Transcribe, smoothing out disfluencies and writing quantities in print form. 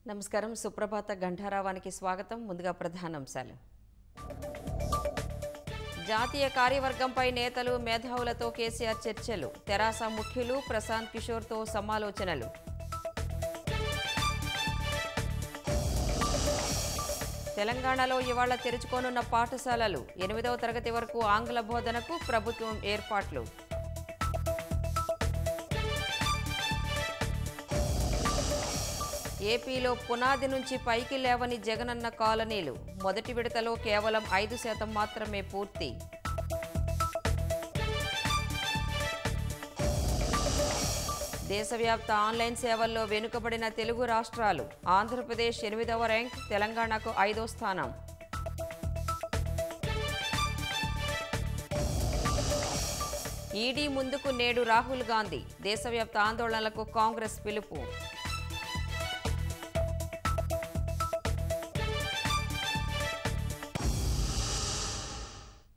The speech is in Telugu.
నమస్కారం సుప్రభాత గంఠారావానికి స్వాగతం. ముందుగా ప్రధానాంశాలు. జాతీయ కార్యవర్గంపై నేతలు మేధావులతో కేసీఆర్ చర్చలు. తెరాస ముఖ్యులు ప్రశాంత్ కిషోర్తో సమాలోచనలు. తెలంగాణలో ఇవాళ తెరుచుకోనున్న పాఠశాలలు. 8వ తరగతి వరకు ఆంగ్ల బోధనకు ప్రభుత్వం ఏర్పాట్లు. ఏపీలో పునాది నుంచి పైకి లేవని జగనన్న కాలనీలు. మొదటి విడతలో కేవలం 5% మాత్రమే పూర్తి. దేశవ్యాప్త ఆన్లైన్ సేవల్లో వెనుకబడిన తెలుగు రాష్ట్రాలు. ఆంధ్రప్రదేశ్ 8వ ర్యాంక్, తెలంగాణకు 5వ స్థానం. ఈడీ ముందుకు నేడు రాహుల్ గాంధీ. దేశవ్యాప్త ఆందోళనలకు కాంగ్రెస్ పిలుపు.